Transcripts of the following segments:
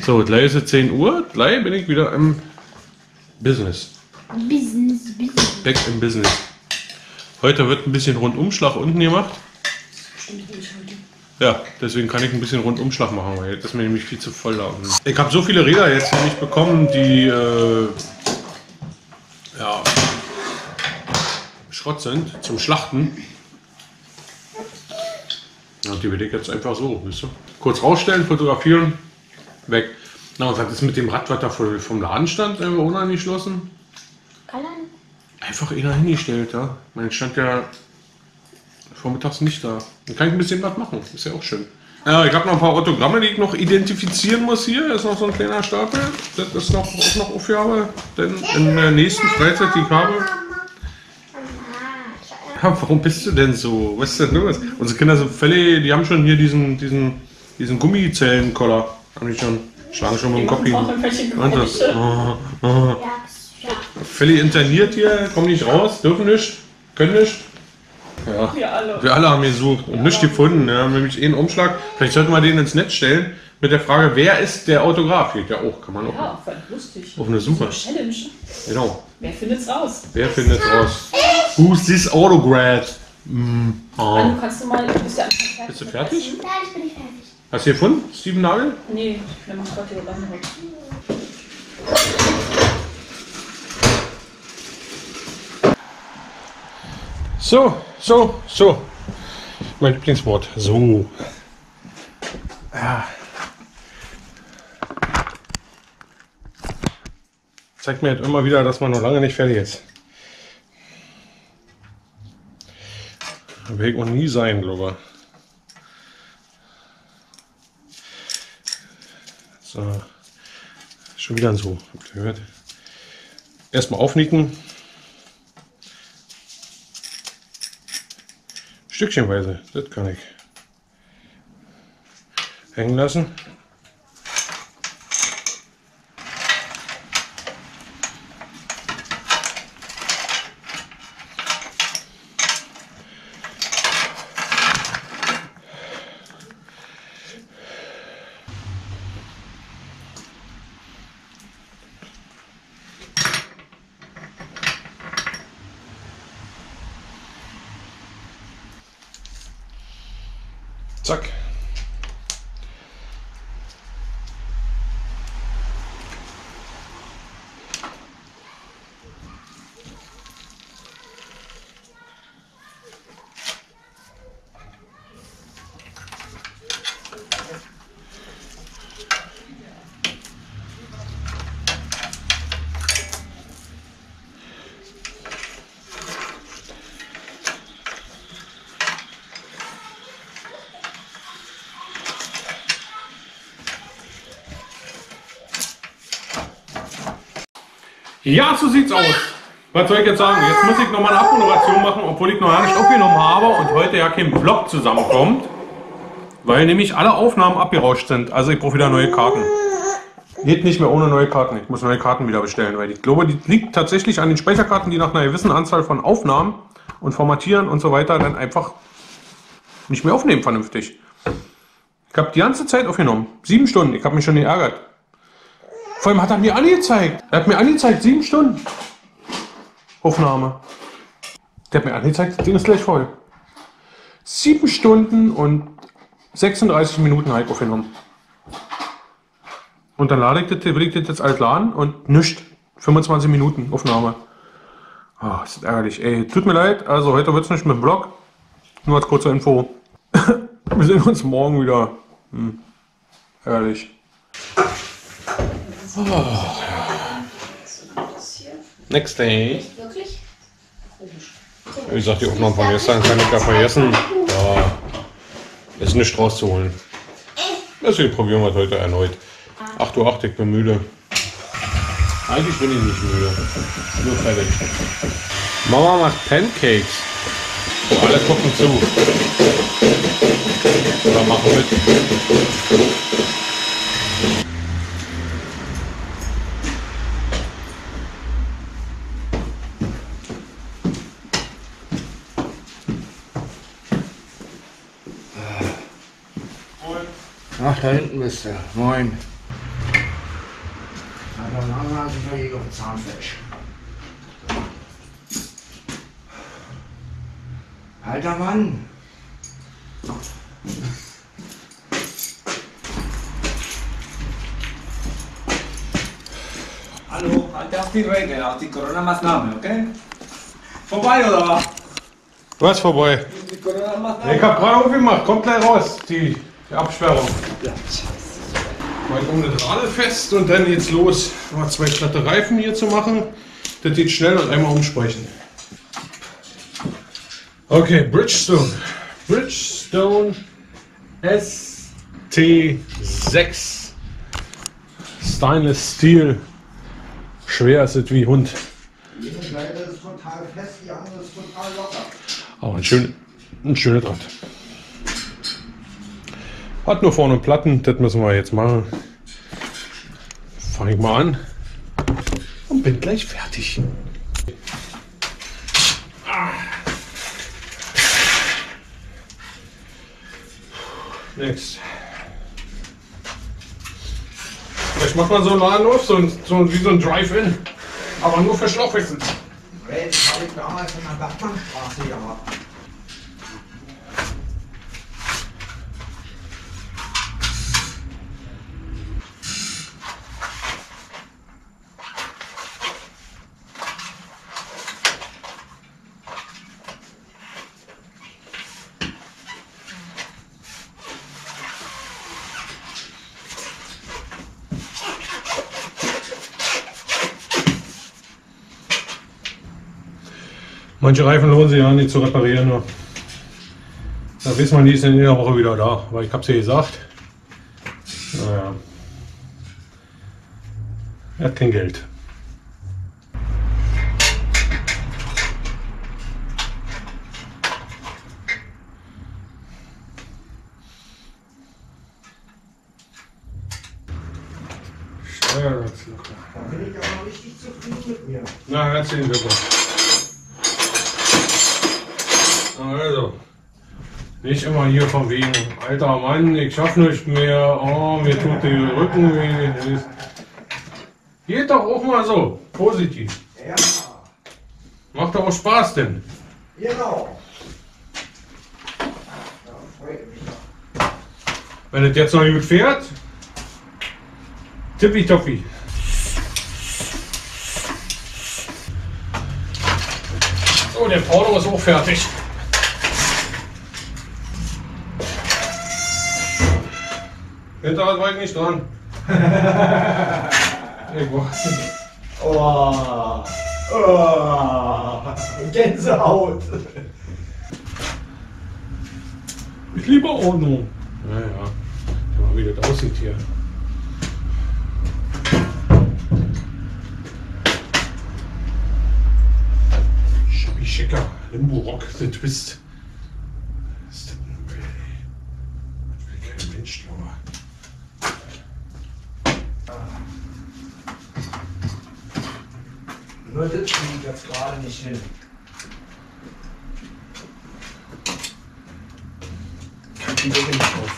So, gleich ist es 10 Uhr. Gleich bin ich wieder im Business. Back im Business. Heute wird ein bisschen Rundumschlag unten gemacht. Ja, deswegen kann ich ein bisschen Rundumschlag machen, weil das ist mir nämlich viel zu voll da. Ich habe so viele Räder jetzt nicht bekommen, die ja, Schrott sind zum Schlachten. Ja, die werde ich jetzt einfach so, weißt du? Kurz rausstellen, fotografieren, weg. Na, und was ist mit dem Rad, was da vom Laden stand, unangeschlossen? Einfach einer hingestellt, ja. Mein stand ja vormittags nicht da. Dann kann ich ein bisschen was machen, ist ja auch schön. Ja, ich habe noch ein paar Autogramme, die ich noch identifizieren muss hier. Da ist noch so ein kleiner Stapel. Das ist auch noch Aufgabe, denn in der nächsten Freizeit, die ich habe. Ja, warum bist du denn so? Was ist denn los? Unsere Kinder sind völlig, die haben schon hier diesen Gummizellenkoller. Haben die schon, schlagen schon mit dem Kopf hin. Und das, völlig interniert hier, kommen nicht raus, dürfen nicht, können nicht. Ja, wir alle haben gesucht und nichts gefunden. Wir haben nämlich einen Umschlag. Vielleicht sollten wir den ins Netz stellen mit der Frage, wer ist der Autograf? Geht ja auch, kann man auch. Ja, voll lustig. Auf eine Suche. So eine Challenge. Genau. Wer findet's raus? Wer findet's raus? Who's this autograph? Annu, kannst du mal, bist du fertig? Bist du fertig? Ja, ich bin nicht fertig. Hast du gefunden, Steven Nagel? Nee, ich nehme gerade die Orange raus. So. Mein Lieblingswort. So. Ja. Zeigt mir jetzt immer wieder, dass man noch lange nicht fertig ist. Da will ich noch nie sein, glaube ich. So. Schon wieder so. Habt ihr gehört? Erstmal aufnicken. Stückchenweise, das kann ich. Hängen lassen. Zack. Ja, so sieht's aus. Was soll ich jetzt sagen? Jetzt muss ich noch mal eine Abmoderation machen, obwohl ich noch gar nicht aufgenommen habe und heute ja kein Vlog zusammenkommt, weil nämlich alle Aufnahmen abgerauscht sind. Also ich brauche wieder neue Karten. Geht nicht mehr ohne neue Karten. Ich muss neue Karten wieder bestellen, weil ich glaube, die liegt tatsächlich an den Speicherkarten, die nach einer gewissen Anzahl von Aufnahmen und Formatieren und so weiter dann einfach nicht mehr aufnehmen vernünftig. Ich habe die ganze Zeit aufgenommen. 7 Stunden. Ich habe mich schon geärgert. Vor allem hat er mir angezeigt. Er hat mir angezeigt, 7 Stunden Aufnahme. Der hat mir angezeigt, das Ding ist gleich voll. 7 Stunden und 36 Minuten habe ich aufgenommen. Und dann will ich das jetzt alles laden und nichts. 25 Minuten Aufnahme. Oh, das ist ärgerlich. Ey, tut mir leid, also heute wird es nicht mit dem Vlog. Nur als kurze Info. Wir sehen uns morgen wieder. Ärgerlich. Oh, ja. Next day. Wirklich? Wie gesagt, die Aufnahmen von gestern kann ich ja vergessen. Ja, ist nichts rauszuholen. Deswegen probieren wir es heute erneut. 8:08 Uhr, ich bin müde. Eigentlich bin ich nicht müde. Nur fertig. Mama macht Pancakes. Oh, alle gucken zu. Oder machen mit. Ach, da hinten bist du. Moin. dann haben sie für ihre Zahnfleisch. Alter Mann! Hallo, halt auf die Regeln, auf die Corona-Maßnahmen, okay? Vorbei oder was? Was vorbei? Die Corona-Maßnahmen? Ich hab gerade aufgemacht, kommt gleich raus, die Absperrung. Ja, scheiße. Mal um das Radl fest und dann geht's los, mal 2 glatte Reifen hier zu machen. Das geht schnell und einmal umsprechen. Okay, Bridgestone. Bridgestone ST6. Stainless Steel. Schwer ist es wie Hund. Die eine Seite ist total fest, die andere ist total locker. Aber ein schöner Draht. Hat nur vorne Platten, das müssen wir jetzt machen. Fange ich mal an und bin gleich fertig. Next. Vielleicht macht man so einen Laden auf, wie so ein Drive-In, aber nur für Schlauchwechsel. Das habe ich damals in der Bachmannstraße gehabt. Manche Reifen lohnen sich ja nicht zu reparieren. Nur. Da weiß man, die ist in der Woche wieder da. Aber ich hab's ja gesagt. Naja. Er hat kein Geld. Steuerradslocker. Da bin ich aber richtig zufrieden mit mir. Na, erzählen wir mal. Also, nicht immer hier von wegen, alter Mann, ich schaff nicht mehr, oh, mir tut der Rücken weh. Geht doch auch mal so, positiv. Ja, Macht doch auch Spaß denn. genau. Da freue ich mich doch. Wenn es jetzt noch gut fährt, tippitoppi. So, der Porto ist auch fertig. Hinterrad war ich nicht dran. Oh, oh, Gänsehaut. Ich liebe Ordnung. Naja, schau mal, wie das aussieht hier. Shabby schicker Limbo-Rock, der Twist. Was ist das denn? Das will kein Mensch, glaube ich. Nur das kriege ich jetzt gerade nicht hin. Ich kriege die nicht auf.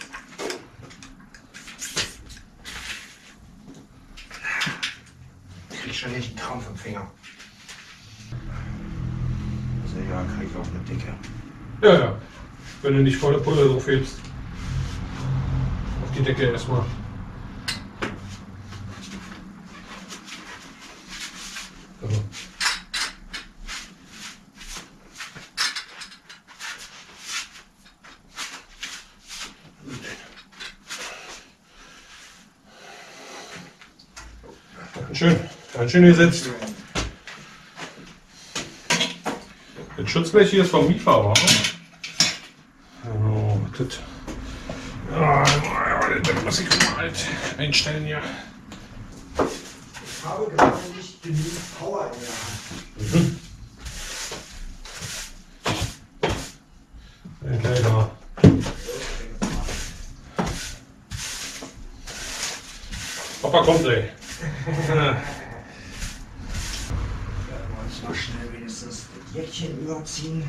Ich krieg schon nicht einen Krampf im Finger. Also ja, krieg ich auch eine dicke. Ja, ja. Wenn du nicht volle Pulle drauf hebst. Auf die Decke erstmal. So. Ganz schön gesetzt. Das Schutzblech hier ist vom Mietfahrer. Oh, das. Ja, das muss ich mal halt einstellen hier. Ich habe gerade nicht genügend Power in der Hand. Okay, da. Papa kommt gleich. Mal schnell wenigstens das Jäckchen überziehen.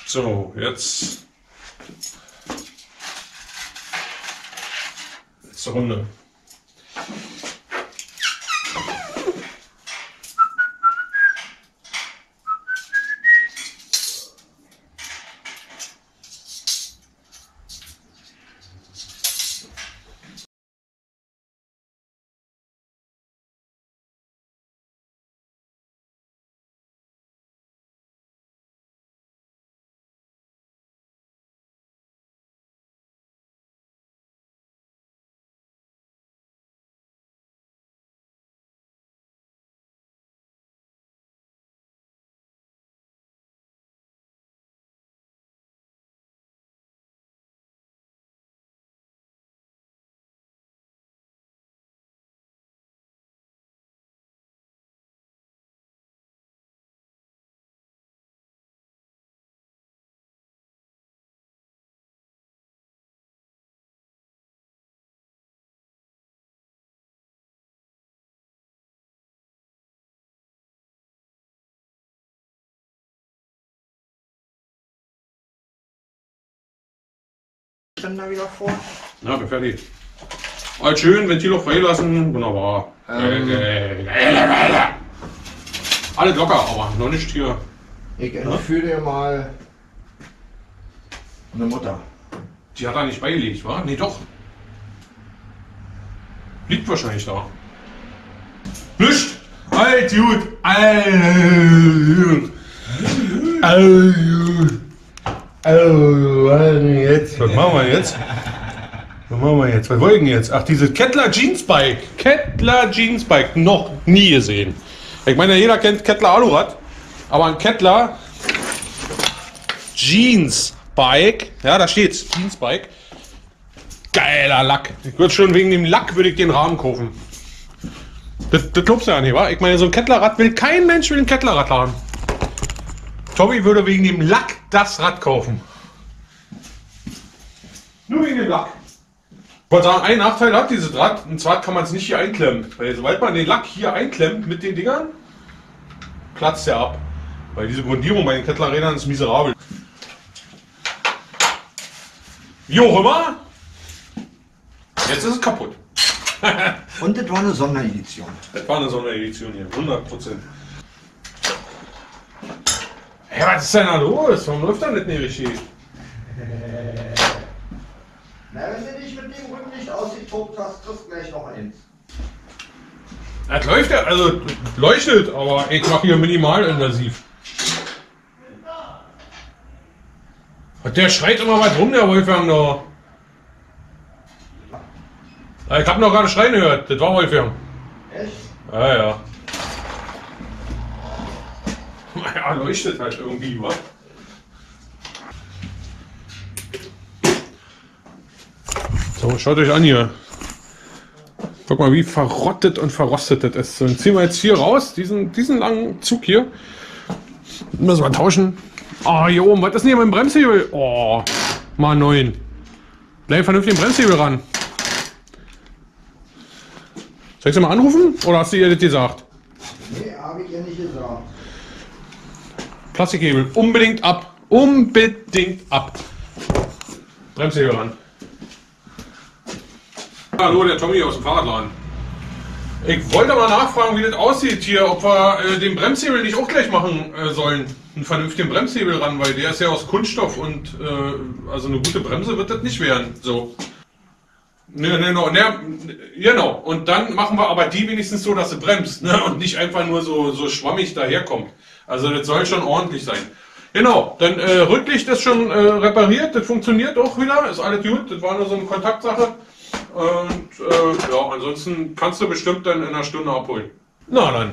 So, jetzt letzte Runde. Dann da wieder vor. Na, bin fertig. Alles schön, Ventil auch freilassen, wunderbar. Alles locker, aber noch nicht hier. Ich entführe dir mal eine Mutter. Die hat er nicht beigelegt, wa? Nee, doch. Liegt wahrscheinlich da. Nicht! Alt gut! Alt gut! Alt gut! Jetzt. Was machen wir jetzt? Was machen wir jetzt? Was wollen wir jetzt? Ach, diese Kettler Jeansbike. Kettler Jeansbike. Noch nie gesehen. Ich meine, jeder kennt Kettler Alurad. Aber ein Kettler Jeansbike. Ja, da steht's. Jeansbike. Geiler Lack. Ich würde schon wegen dem Lack würde ich den Rahmen kaufen. Das glaubst du ja nicht, wa? Ich meine, so ein Kettlerrad will kein Mensch will ein Kettlerrad haben. Tommy würde wegen dem Lack das Rad kaufen. Nur wegen dem Lack. Ich wollte sagen, ein Nachteil hat dieses Rad, und zwar kann man es nicht hier einklemmen. Weil sobald man den Lack hier einklemmt mit den Dingern, platzt der ab. Weil diese Grundierung bei den Kettlerrädern ist miserabel. Wie auch immer, jetzt ist es kaputt. Und das war eine Sonderedition. Das war eine Sonderedition hier, 100%. Hey, was ist denn da los? Warum läuft das nicht richtig? Na, wenn du dich mit dem Rücken nicht ausgetobt hast, kriegst du gleich noch eins. Das läuft ja, also leuchtet, aber ich mache hier minimalinvasiv. Und der schreit immer was rum, der Wolfgang da. Ich hab noch gerade schreien gehört, das war Wolfgang. Echt? Ja, ja. Ja, leuchtet halt irgendwie, wa? So, schaut euch an hier. Guck mal, wie verrottet und verrostet das ist. So, dann ziehen wir jetzt hier raus, diesen langen Zug hier. Müssen wir tauschen. Oh, hier oben, was ist denn hier mit dem Bremshebel? Oh, mal 9. Gleich vernünftig den Bremshebel ran. Soll ich sie mal anrufen? Oder hast du ihr das gesagt? Nee, habe ich ja nicht gesagt. Plastikhebel, unbedingt ab. Unbedingt ab. Bremshebel ran. Hallo, der Tommy aus dem Fahrradladen. Ich wollte mal nachfragen, wie das aussieht hier, ob wir den Bremshebel nicht auch gleich machen sollen. Einen vernünftigen Bremshebel ran, weil der ist ja aus Kunststoff und also eine gute Bremse wird das nicht werden. So. Genau. Und dann machen wir aber die wenigstens so, dass sie bremst, ne? Und nicht einfach nur so schwammig daherkommt. Also das soll schon ordentlich sein. Genau, dann Rücklicht ist schon repariert, das funktioniert auch wieder, ist alles gut, das war nur so eine Kontaktsache. Und ja, ansonsten kannst du bestimmt dann in einer Stunde abholen. Na dann.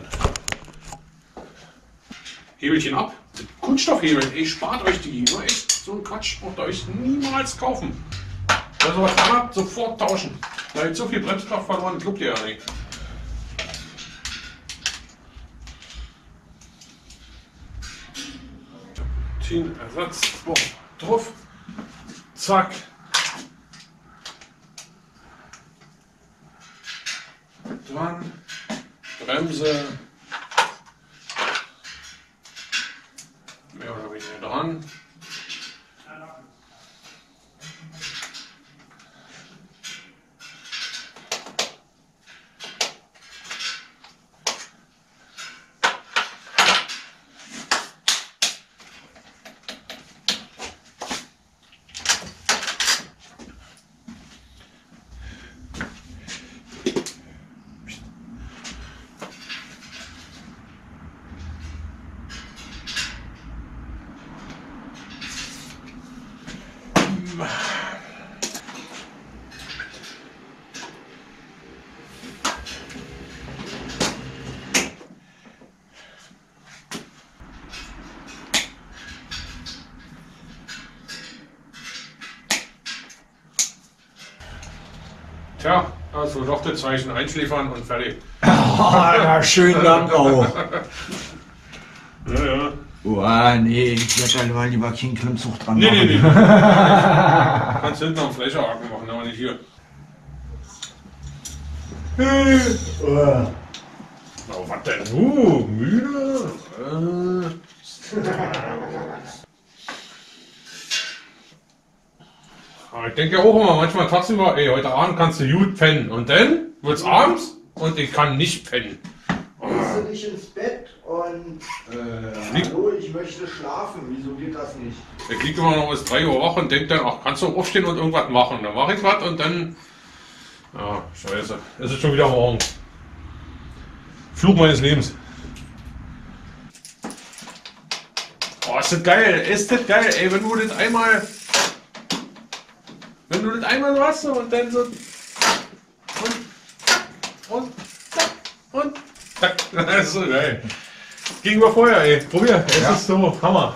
Hebelchen ab. Kunststoffhebeln, ey, spart euch die. Nur echt, so ein Quatsch braucht ihr euch niemals kaufen. Wenn ihr was dran habt, sofort tauschen. Da ist so viel Bremskraft verloren, glaubt ihr ja nicht. Ersatz, drauf, zack. Dran, Bremse, mehr oder weniger dran. Tja, also doch das Zeichen einschläfern und fertig. Ja, schönen Dank auch. Ja, ja. Oh, nee, ich werde da mal lieber keinen Klimmzug dran Nee, machen. nee, nee. Kannst hinten am Flächerhaken machen, aber nicht hier. Oh, was denn? Müde? Aber ich denke auch immer manchmal tagsüber, ey, heute Abend kannst du gut pennen. Und dann wird's abends und ich kann nicht pennen. Gehst du nicht ins Bett und hallo, ich möchte schlafen. Wieso geht das nicht? Ich liege immer noch bis 3 Uhr wach und denke dann, ach, kannst du aufstehen und irgendwas machen. Dann mache ich was und dann... Ja, scheiße. Es ist schon wieder morgen. Flug meines Lebens. Oh, ist das geil. Ist das geil. Ey, wenn du das einmal... Wenn du das einmal so hast und dann so... Und... Zack. Das ist so geil. Gegenüber Feuer, ey. Probier. Es ist so Hammer.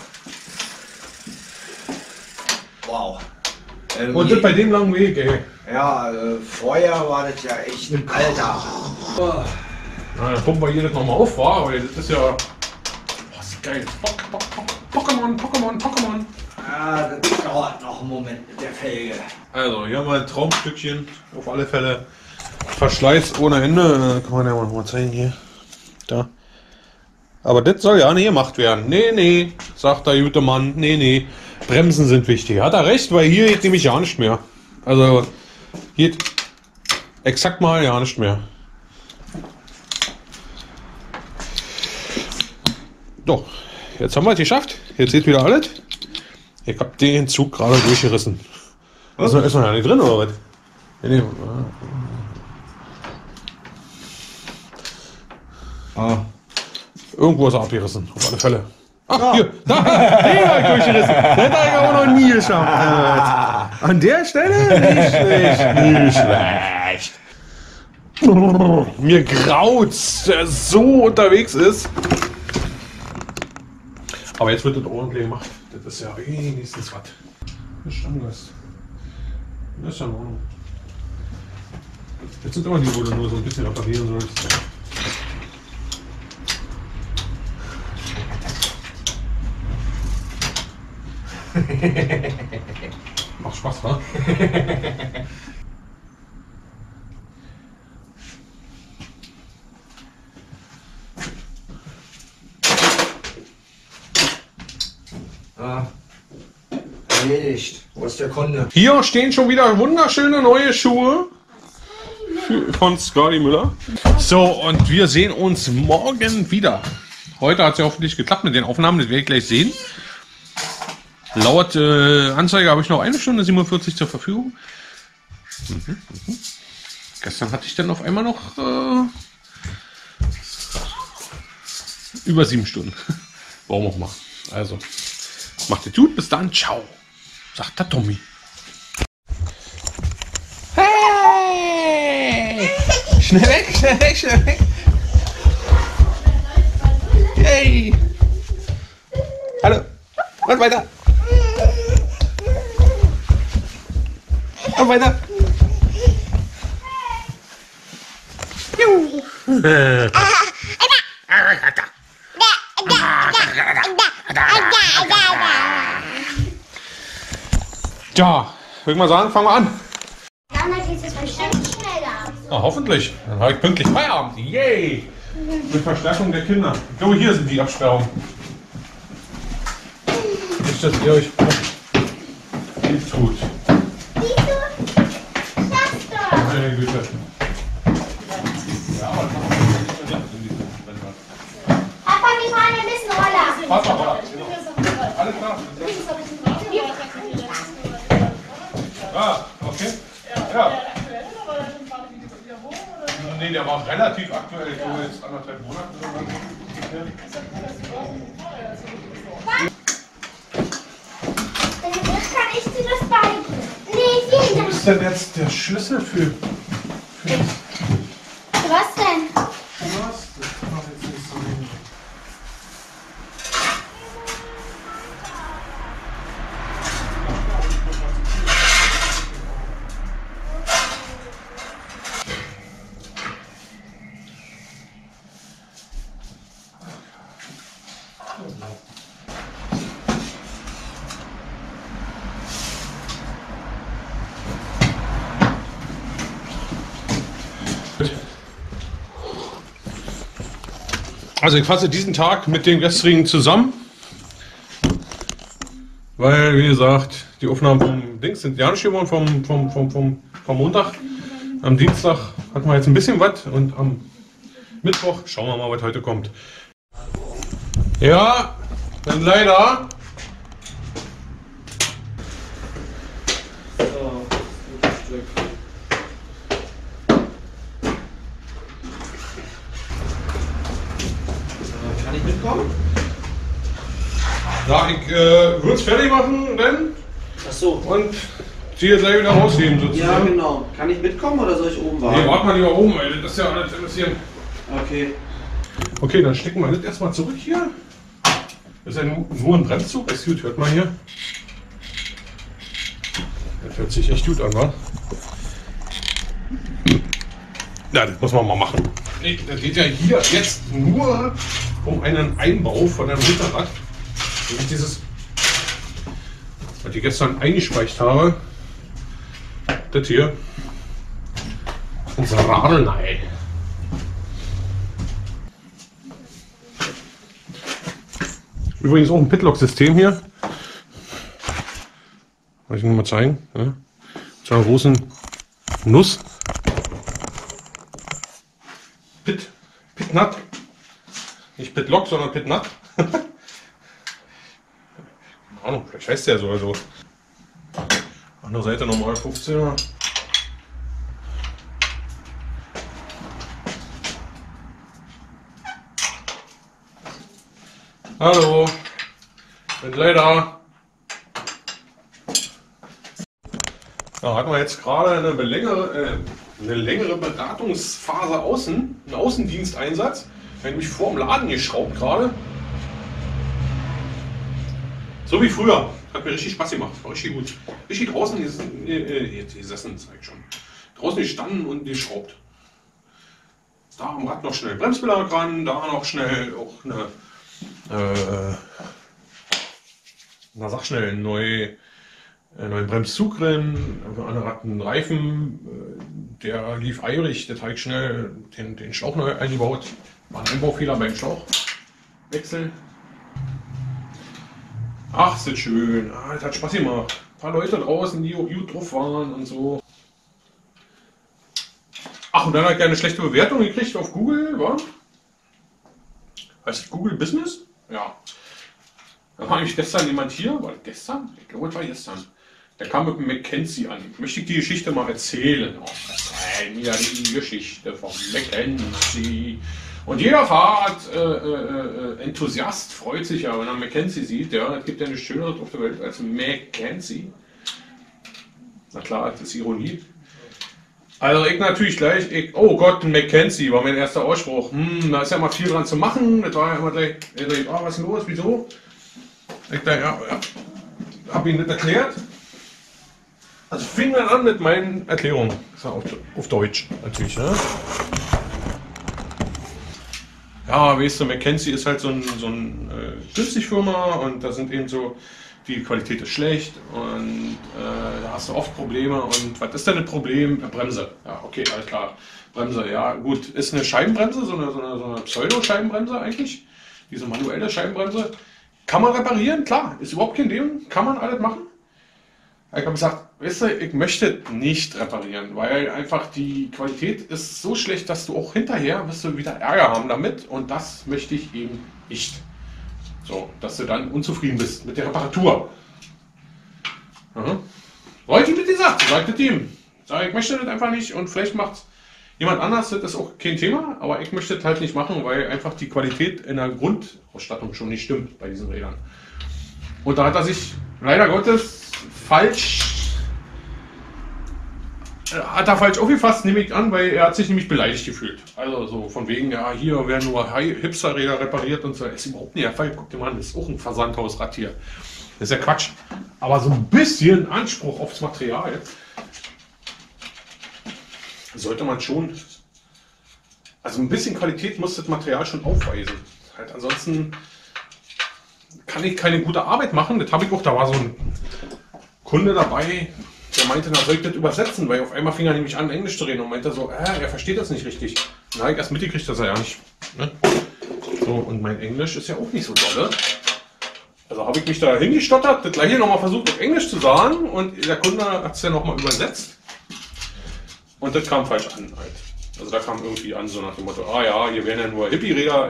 Wow. Und das bei dem langen Weg, ey. Ja, vorher war das ja echt ein Alter. Na, dann pumpen wir hier das nochmal auf, wa? Weil das ist ja... Oh, das ist geil. Pokémon. Ja, das dauert noch einen Moment mit der Felge. Also, hier haben wir ein Traumstückchen. Auf alle Fälle. Verschleiß ohne Ende. Kann man ja mal zeigen hier. Da. Aber das soll ja nicht gemacht werden. Nee, sagt der gute Mann. Nee. Bremsen sind wichtig. Hat er recht, weil hier geht nämlich ja nicht mehr. Also, geht exakt mal ja nicht mehr. Doch, jetzt haben wir es geschafft. Jetzt seht wieder alles. Ich hab den Zug gerade durchgerissen. Was? Ist noch ja nicht drin, oder was? Nee. Irgendwo ist er abgerissen, auf alle Fälle. Ach, hier, da, den hab ich durchgerissen. Den hab ich aber noch nie geschafft. An der Stelle nicht schlecht. Mir graut's, der so unterwegs ist. Aber jetzt wird das ordentlich gemacht. Das ist ja wenigstens was. Das ist Stammgast. Das ist ja in Ordnung. Jetzt sind immer die, wo du nur so ein bisschen reparieren sollst. Macht Spaß, wa? Erledigt. Wo ist der Kunde? Hier stehen schon wieder wunderschöne neue Schuhe von Scotty Müller. So, und wir sehen uns morgen wieder. Heute hat es ja hoffentlich geklappt mit den Aufnahmen, das werde ich gleich sehen. Laut Anzeige habe ich noch 1 Stunde 47 zur Verfügung. Gestern hatte ich dann auf einmal noch über 7 Stunden. Warum auch mal. Also, macht es gut, bis dann, ciao. Sagt der Tommy. Hey! Schnell weg. Hey! Hallo, und weiter. Und weiter. Ja, würde ich mal sagen, fangen wir an. Dann geht es bestimmt schneller. Na, hoffentlich. Dann habe ich pünktlich Feierabend. Yay! Mit Verstärkung der Kinder. Ich glaube, hier sind die Absperrungen. Nicht, dass ihr euch nicht tut. Siehst du? Schaffst du. Meine Güte. Ja, aber Papa, wir fahren ein bisschen Roller. Papa, oder? Alles klar. Ah, okay. Ja. Nee, der war relativ aktuell. Ich glaube jetzt 1,5 Monate. Wenn du willst, kann ich dir das beibringen. wieder. ist denn jetzt der Schlüssel für Was denn? was? Das kann doch jetzt nicht sein. Also ich fasse diesen Tag mit dem gestrigen zusammen, weil, wie gesagt, die Aufnahmen vom Dings sind ja nicht geworden, vom Montag. Am Dienstag hatten wir jetzt ein bisschen was und am Mittwoch schauen wir mal, was heute kommt. Ja, dann leider. Kann ich mitkommen? Ja, ich würde es fertig machen, dann Ach so. und sie jetzt gleich wieder rausnehmen sozusagen. Ja, genau. Kann ich mitkommen oder soll ich oben Nee, warten? warte mal lieber oben, weil das ist ja alles ein bisschen. Okay. Okay, dann stecken wir das erstmal zurück hier. Das ist ja nur ein Bremszug. Ist gut, hört mal hier. Das hört sich echt gut an, wa? Ja, das muss man mal machen. Nee, das geht ja hier jetzt nur um einen Einbau von einem Hinterrad. Nämlich dieses, was ich gestern eingespeicht habe. Das hier. Unser Radelnei. Übrigens auch ein Pitlock-System hier. Kann ich Ihnen mal zeigen. Ja. Zu einer großen Nuss. Pitnut. Nicht Pitlock, sondern Pitnut. Keine Ahnung, vielleicht heißt der so. Also. Andere Seite normal 15er. Hallo, bin leider. Da hatten wir jetzt gerade eine längere Beratungsphase außen, einen Außendiensteinsatz. Ich habe nämlich vor dem Laden geschraubt gerade. So wie früher. Hat mir richtig Spaß gemacht. War richtig gut. Richtig draußen gesessen, zeig ich schon. Draußen gestanden und geschraubt. Da am Rad noch schnell Bremsbelag ran, da noch schnell auch eine. Sag schnell, einen neuen Bremszug drin, einen Reifen, der lief eierig, der Teig schnell den Schlauch neu eingebaut. War ein Einbaufehler beim Schlauchwechsel. Ach, ist das schön, das hat Spaß gemacht. Ein paar Leute draußen, die auch gut drauf waren und so. Ach, und dann hat er eine schlechte Bewertung gekriegt auf Google, wa? Heißt das Google Business? Ja. Da war nämlich gestern jemand hier, war das gestern? Ich glaube, es war gestern. Der kam mit dem Mackenzie an. Möchte ich die Geschichte mal erzählen? Oh, ja, die Geschichte vom Mackenzie. Und jeder Fahrrad-Enthusiast freut sich ja, wenn er Mackenzie sieht. Ja, es gibt ja nichts Schöneres auf der Welt als Mackenzie. Na klar, das ist Ironie. Also ich natürlich gleich, oh Gott, ein Mackenzie war mein erster Ausspruch. Da ist ja mal viel dran zu machen. Das war ja immer gleich, was ist los, wieso? Ich dachte, ja, habe ihn nicht erklärt. Also fing dann an mit meinen Erklärungen. Das war auf Deutsch natürlich. Ne? Ja, weißt du, Mackenzie ist halt so ein Günstigfirma und da sind eben so, die Qualität ist schlecht und da hast du oft Probleme. Und was ist denn ein Problem? Bremse. Ja, okay, alles klar. Bremse, ja gut. Ist eine Scheibenbremse, so eine Pseudo-Scheibenbremse eigentlich. Diese manuelle Scheibenbremse. Kann man reparieren, klar. Ist überhaupt kein Ding. Kann man alles machen. Ich habe gesagt, weißt du, ich möchte nicht reparieren, weil einfach die Qualität ist so schlecht, dass du auch hinterher wirst du wieder Ärger haben damit und das möchte ich eben nicht. So, dass du dann unzufrieden bist mit der Reparatur. Leute mit gesagt, sagt ihm. Sag, ich möchte das einfach nicht und vielleicht macht jemand anders, das ist auch kein Thema, aber ich möchte das halt nicht machen, weil einfach die Qualität in der Grundausstattung schon nicht stimmt bei diesen Rädern. Und da hat er sich leider Gottes falsch hat er falsch aufgefasst, nehme ich an, weil er hat sich nämlich beleidigt gefühlt. Also so von wegen, ja, hier werden nur Hipsterräder repariert und so. Das ist überhaupt nicht der Fall. Guck dir mal an, das ist auch ein Versandhausrad hier. Das ist ja Quatsch. Aber so ein bisschen Anspruch aufs Material sollte man schon, also ein bisschen Qualität muss das Material schon aufweisen. Halt, ansonsten kann ich keine gute Arbeit machen. Das habe ich auch, da war so ein Kunde dabei, der meinte, na, soll ich das übersetzen, weil auf einmal fing er nämlich an, Englisch zu reden und meinte so, er versteht das nicht richtig. Dann habe ich erst mitgekriegt, dass er ja nicht, ne? So, und mein Englisch ist ja auch nicht so dolle. Also habe ich mich da hingestottert, das gleiche nochmal versucht auf Englisch zu sagen und der Kunde hat es ja nochmal übersetzt. Und das kam falsch an halt. Also da kam irgendwie an, so nach dem Motto, ah ja, hier werden ja nur Hipsterräder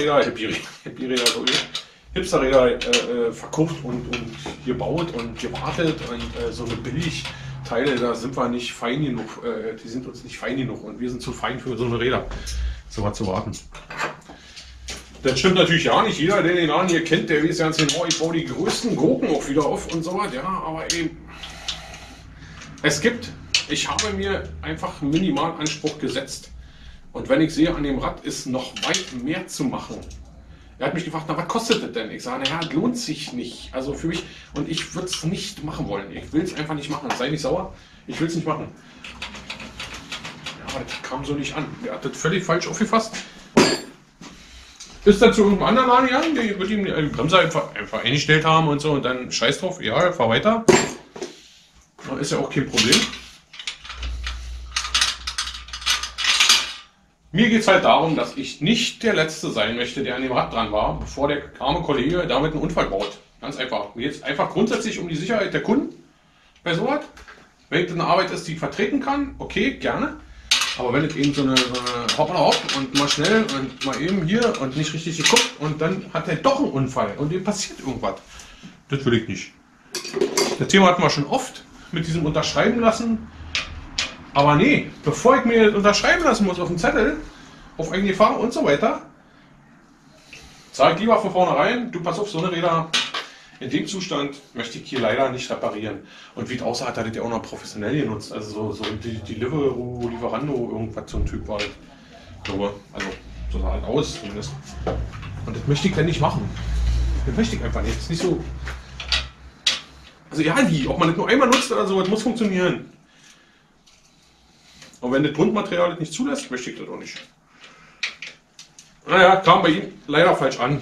verkauft und gebaut und gewartet und so eine Billigteile, da sind wir nicht fein genug, die sind uns nicht fein genug und wir sind zu fein für so eine Räder, so was zu warten. Das stimmt natürlich ja nicht, jeder, der den Laden hier kennt, der weiß ganz genau, ich baue die größten Gurken auch wieder auf und so was, ja, aber eben, ich habe mir einfach einen Minimalanspruch gesetzt und wenn ich sehe, an dem Rad ist noch weit mehr zu machen. Er hat mich gefragt, na, was kostet das denn? Ich sage, naja, lohnt sich nicht. Also für mich, und ich würde es nicht machen wollen. Ich will es einfach nicht machen. Sei nicht sauer, ich will es nicht machen. Ja, aber das kam so nicht an. Er hat das völlig falsch aufgefasst. Ist dann zu irgendeinem anderen Laden gegangen, der wird ihm die Bremse einfach eingestellt haben und so und dann scheiß drauf, ja, fahr weiter. Das ist ja auch kein Problem. Mir geht es halt darum, dass ich nicht der Letzte sein möchte, der an dem Rad dran war, bevor der arme Kollege damit einen Unfall baut. Ganz einfach. Mir geht es einfach grundsätzlich um die Sicherheit der Kunden bei so was. Wenn es eine Arbeit ist, die ich vertreten kann, okay, gerne. Aber wenn es eben so eine hoppla hopp und mal schnell und mal eben hier und nicht richtig geguckt und dann hat er doch einen Unfall und dem passiert irgendwas. Das will ich nicht. Das Thema hatten wir schon oft mit diesem Unterschreiben lassen. Aber nee, bevor ich mir das unterschreiben lassen muss auf dem Zettel, auf eigene Gefahr und so weiter, sage ich lieber von vornherein, du pass auf, so eine Räder in dem Zustand möchte ich hier leider nicht reparieren. Und wie es aussah, hat er das ja auch noch professionell genutzt. Also so Lieferando, irgendwas so ein Typ war. Also so sah halt aus zumindest. Und das möchte ich dann nicht machen. Das möchte ich einfach nicht. Das ist nicht so. Also ja, ob man das nur einmal nutzt oder so, das muss funktionieren. Und wenn das Grundmaterial das nicht zulässt, möchte ich das auch nicht. Naja, kam bei ihm leider falsch an.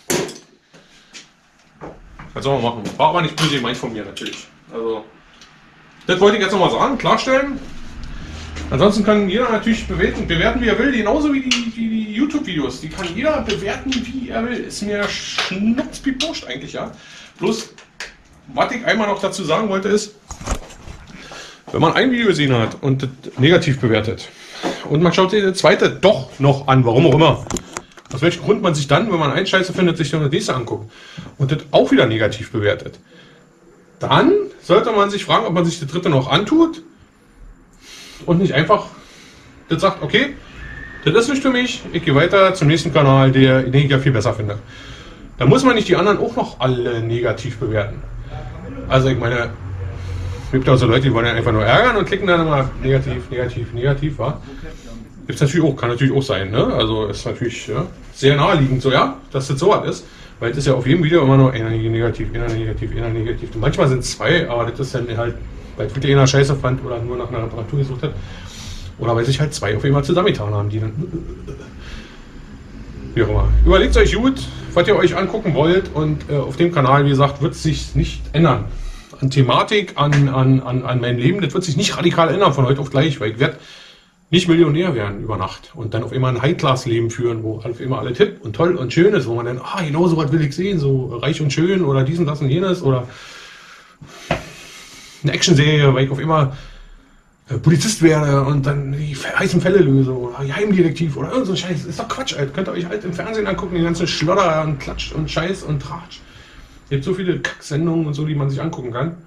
Was soll man machen? War aber nicht böse gemeint von mir natürlich. Also, das wollte ich jetzt nochmal sagen, klarstellen. Ansonsten kann jeder natürlich bewerten wie er will, genauso wie die YouTube-Videos. Die kann jeder bewerten, wie er will. Ist mir schnurzpipwurscht eigentlich, ja. Bloß, was ich einmal noch dazu sagen wollte ist, wenn man ein Video gesehen hat und das negativ bewertet und man schaut sich das zweite doch noch an, warum auch immer, aus welchem Grund man sich dann, wenn man einen Scheiße findet, sich dann das nächste anguckt und das auch wieder negativ bewertet, dann sollte man sich fragen, ob man sich das dritte noch antut und nicht einfach das sagt, okay, das ist nicht für mich, ich gehe weiter zum nächsten Kanal, den ich ja viel besser finde. Da muss man nicht die anderen auch noch alle negativ bewerten. Also ich meine, es gibt auch so Leute, die wollen ja einfach nur ärgern und klicken dann immer negativ, wa? Gibt's natürlich auch, kann natürlich auch sein, ne? Also ist natürlich ja, sehr naheliegend so, ja, dass das so was ist. Weil es ist ja auf jedem Video immer nur einer negativ. Und manchmal sind es zwei, aber das ist dann halt, weil es wirklich einer Scheiße fand oder nur nach einer Reparatur gesucht hat. Oder weil sich halt zwei auf einmal zusammengetan haben, die dann. Wie auch immer. Überlegt euch gut, was ihr euch angucken wollt und auf dem Kanal, wie gesagt, wird es sich nicht ändern. An Thematik, an meinem Leben, das wird sich nicht radikal ändern von heute auf gleich, weil ich werde nicht Millionär werden über Nacht und dann auf einmal ein High-Class-Leben führen, wo auf einmal alles hip und toll und schön ist, wo man dann, genau so was will ich sehen, so reich und schön oder dies und das und jenes oder eine Actionserie, weil ich auf einmal Polizist werde und dann die heißen Fälle löse oder Geheimdetektiv oder irgend so ein Scheiß. Ist doch Quatsch, Alter. Könnt ihr euch halt im Fernsehen angucken, den ganzen Schlodder und Klatsch und Scheiß und Tratsch. Es gibt so viele Kacksendungen und so, die man sich angucken kann.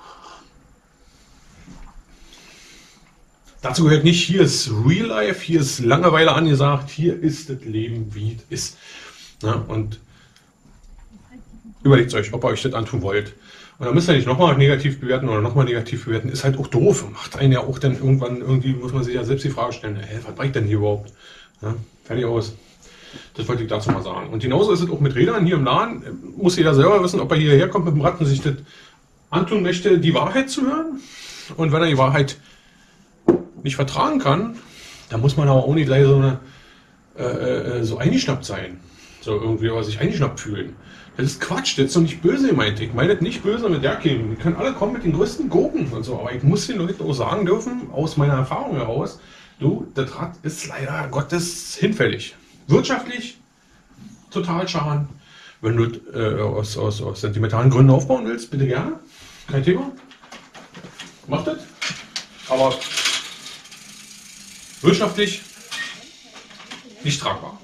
Dazu gehört nicht, hier ist Real Life, hier ist Langeweile angesagt, hier ist das Leben, wie es ist. Ja, und überlegt euch, ob ihr euch das antun wollt. Und dann müsst ihr nicht nochmal negativ bewerten oder nochmal negativ bewerten. Ist halt auch doof. Macht einen ja auch dann irgendwann, irgendwie muss man sich ja selbst die Frage stellen, hey, was bringt denn hier überhaupt? Ja, fertig aus. Das wollte ich dazu mal sagen. Und genauso ist es auch mit Rädern hier im Laden. Muss jeder selber wissen, ob er hierher kommt mit dem Rad und sich das antun möchte, die Wahrheit zu hören. Und wenn er die Wahrheit nicht vertragen kann, dann muss man aber auch nicht gleich so eingeschnappt sein. So irgendwie oder sich eingeschnappt fühlen. Das ist Quatsch, das ist doch nicht böse gemeint. Ich meine das nicht böse mit der Kämen. Die können alle kommen mit den größten Gurken und so. Aber ich muss den Leuten auch sagen dürfen, aus meiner Erfahrung heraus, du, das Rad ist leider Gottes hinfällig. Wirtschaftlich total schaden. Wenn du aus sentimentalen Gründen aufbauen willst, bitte gerne. Kein Thema. Mach das. Aber wirtschaftlich nicht tragbar.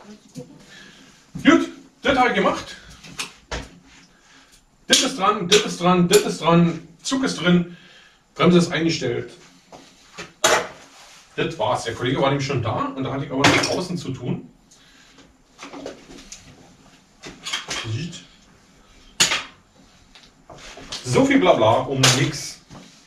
Gut, das habe ich gemacht. Das ist dran, das ist dran, das ist dran. Zug ist drin. Bremse ist eingestellt. Das war's. Der Kollege war nämlich schon da und da hatte ich aber noch draußen zu tun. So viel Blabla um nichts.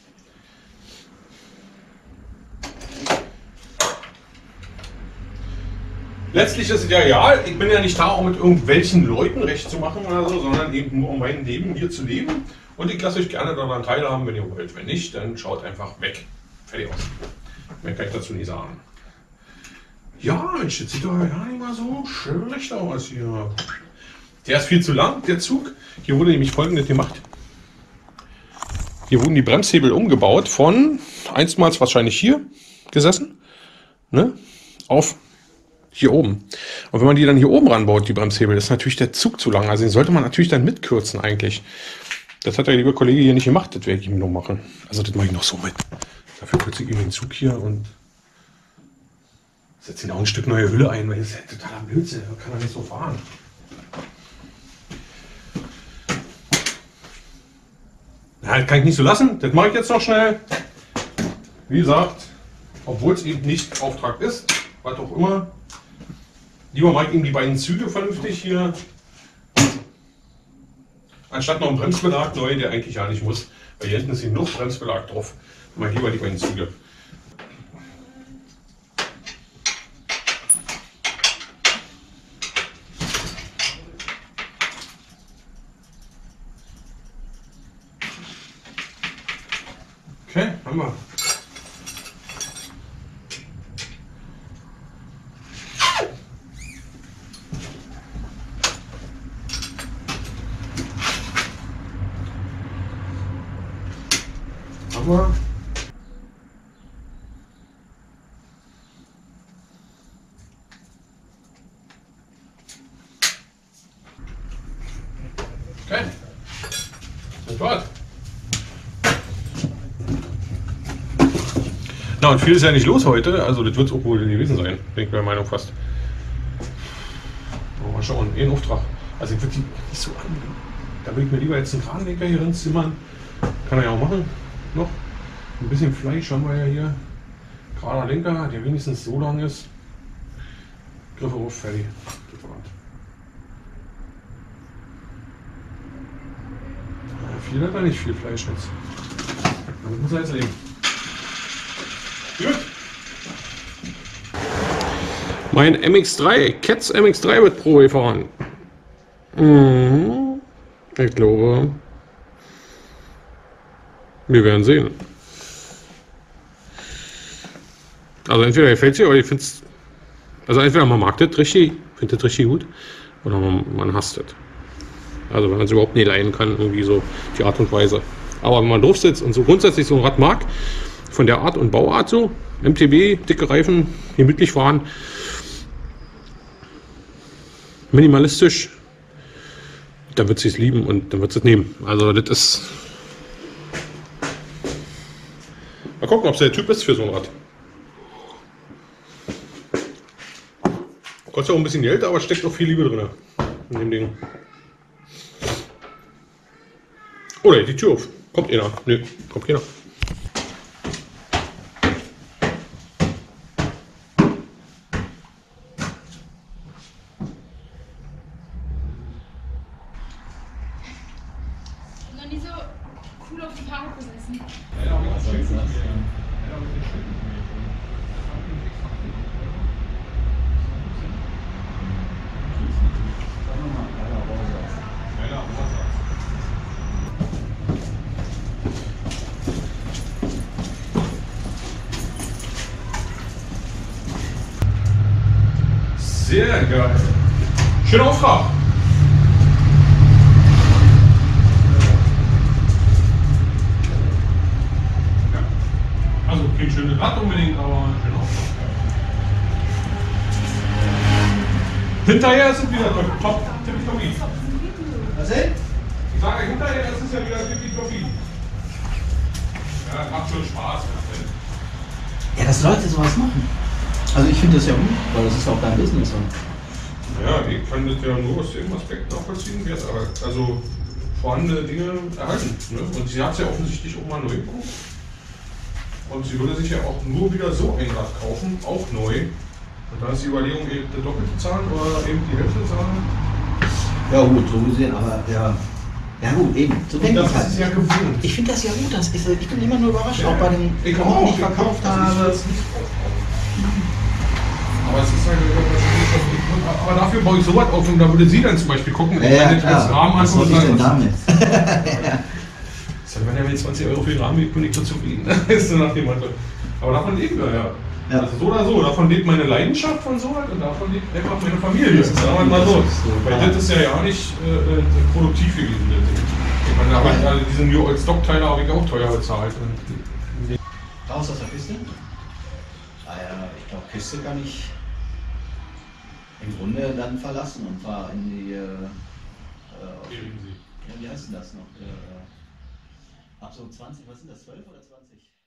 Letztlich ist es ja real. Ich bin ja nicht da, um mit irgendwelchen Leuten recht zu machen oder so, sondern eben nur um mein Leben hier zu leben. Und ich lasse euch gerne daran teilhaben, wenn ihr wollt. Wenn nicht, dann schaut einfach weg. Fertig aus. Mehr kann ich dazu nicht sagen. Ja, Mensch, das sieht doch gar nicht mal so schlecht aus hier. Der ist viel zu lang, der Zug. Hier wurde nämlich Folgendes gemacht. Hier wurden die Bremshebel umgebaut von einstmals wahrscheinlich hier gesessen, ne, auf hier oben. Und wenn man die dann hier oben ranbaut, die Bremshebel, ist natürlich der Zug zu lang. Also den sollte man natürlich dann mitkürzen eigentlich. Das hat der liebe Kollege hier nicht gemacht, das werde ich ihm noch machen. Also das mache ich noch so mit. Dafür kürze ich ihm den Zug hier und setze ihn auch ein Stück neue Hülle ein, weil das ist ja totaler Blödsinn, da kann er nicht so fahren. Na, das kann ich nicht so lassen, das mache ich jetzt noch schnell. Wie gesagt, obwohl es eben nicht Auftrag ist, was auch immer. Lieber mache ich ihm die beiden Züge vernünftig hier. Anstatt noch einen Bremsbelag neu, der eigentlich ja nicht muss. Weil hier hinten ist genug Bremsbelag drauf. Mal lieber die beiden Züge. Okay, haben wir. Haben wir. Okay. Das war's. Na, und viel ist ja nicht los heute, also das wird es auch wohl gewesen sein, bin ich bei der Meinung fast. Oh, mal schauen, ein Auftrag. Also ich würde die nicht so an. Da würde ich mir lieber jetzt einen Kranlenker hier reinzimmern. Kann er ja auch machen. Noch. Ein bisschen Fleisch haben wir ja hier. Gerader Lenker, der wenigstens so lang ist. Griffe auf, fertig. Viel hat er nicht, viel Fleisch jetzt. Damit muss er jetzt leben. Gut. Mein MX3, Cats MX3 wird Probe gefahren. Ich glaube, wir werden sehen. Also entweder gefällt es dir, oder ich finde es, also entweder man mag das richtig, findet das richtig gut, oder man hasst das. Also wenn man es überhaupt nicht leiden kann, irgendwie so die Art und Weise. Aber wenn man drauf sitzt und so grundsätzlich so ein Rad mag, von der Art und Bauart so, MTB, dicke Reifen, gemütlich fahren, minimalistisch, dann wird sie es lieben und dann wird sie es nehmen. Also das ist... Mal gucken, ob es der Typ ist für so ein Rad. Kostet auch ein bisschen Geld, aber steckt auch viel Liebe drin in dem Ding. Oh, da geht die Tür auf. Kommt einer? Nö, kommt keiner. Noch nie so Tag gesessen. Sehr geil. Schöner Auftrag. Ja. Also kein schönes Rad unbedingt, aber ein schöner Auftrag. Hinterher ist es wieder top, tippitoppi. Was denn? Ich sage, hinterher ist es ja wieder tippitoppi. Ja, macht schon Spaß. Ja, dass Leute sowas machen. Also ich finde das ja gut, weil das ist auch dein Business. Ja, ich kann das ja nur aus dem Aspekt nachvollziehen, wer also vorhandene Dinge erhalten. Ne? Und sie hat es ja offensichtlich auch mal neu geguckt. Und sie würde sich ja auch nur wieder so ein Rad kaufen, auch neu. Und dann ist die Überlegung, eben das Doppelte zahlen oder eben die Hälfte zahlen. Ja gut, so gesehen, aber ja. Ja gut, eben. So denke ich halt. Ist ja gewohnt. Ich finde das ja gut, ich bin immer nur überrascht, auch bei den ich Klamotten, die ich verkauft habe. Aber es ist halt, aber dafür baue ich so was auf und da würde sie dann zum Beispiel gucken, Ja, wenn ich als Rahmen was soll ich denn damit? Wenn er mir 20 Euro für den Rahmen gibt, bin ich so zufrieden. Ist so nach dem Motto. Aber davon leben wir ja. Ja. Also so oder so, davon lebt meine Leidenschaft von so was und davon lebt einfach meine Familie. Sagen wir mal so. Weil das ist ja nicht produktiv gewesen. Ich meine, aber diesen New Old Stock Teiler habe ich auch teuer bezahlt. Raus aus der Kiste? Ah ja, ich glaube Kiste kann ich im Grunde dann verlassen und fahre in die ja, wie heißt denn das noch? Ab so 20, was sind das, 12 oder 20?